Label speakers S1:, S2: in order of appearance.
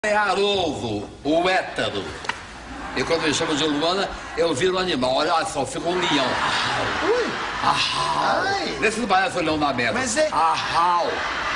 S1: É Haroldo, o hétero. E quando me chama de Luana, eu viro um animal. Olha só, fica um leão.
S2: Ui.
S1: Ahau. Vê se não parece o leão da meta.
S2: Mas é...
S1: Ahau.